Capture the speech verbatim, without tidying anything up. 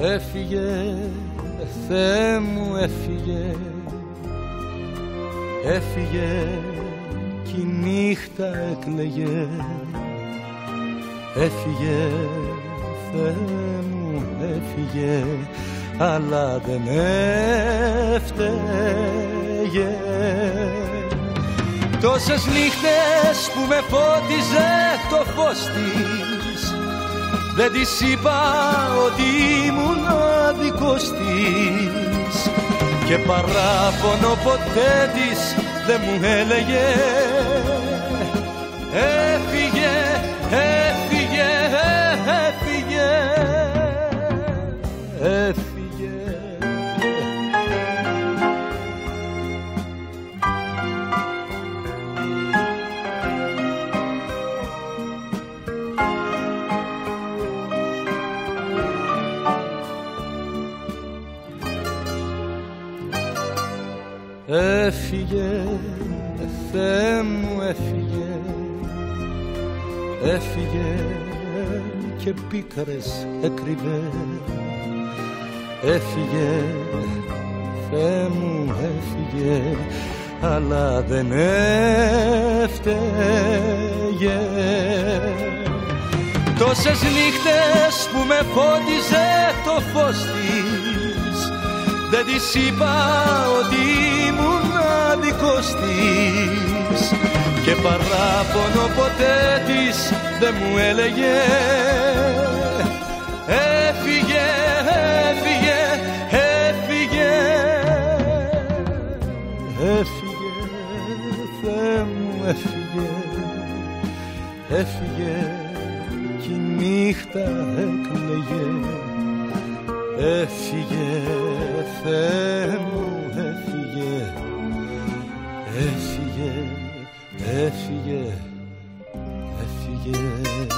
Έφυγε, Θεέ μου, έφυγε, έφυγε κι η νύχτα έκλαιγε. Έφυγε, Θεέ μου, έφυγε, αλλά δεν έφταιγε. Τόσες νύχτες που με φώτιζε το φως της, δεν της είπα ότι ήμουν άδικος της, και παράπονο ποτέ της δεν μου έλεγε. Έφυγε, έφυγε, έφυγε, έφυγε. Έφυγε, Θεέ μου, έφυγε, έφυγε και πίκρες έκρυβε. Έφυγε, Θεέ μου, έφυγε, αλλά δεν έφταιγε. Τόσες νύχτες που με φώτιζε το φως της, δεν της είπα ότι ήμουν άδικος της, και παράπονο ποτέ της δεν μου έλεγε. Έφυγε, έφυγε, έφυγε, έφυγε, Θεέ μου, έφυγε, έφυγε κι η νύχτα έκλαιγε. Έφυγε, Θεέ μου, έφυγε, έφυγε, έφυγε, έφυγε.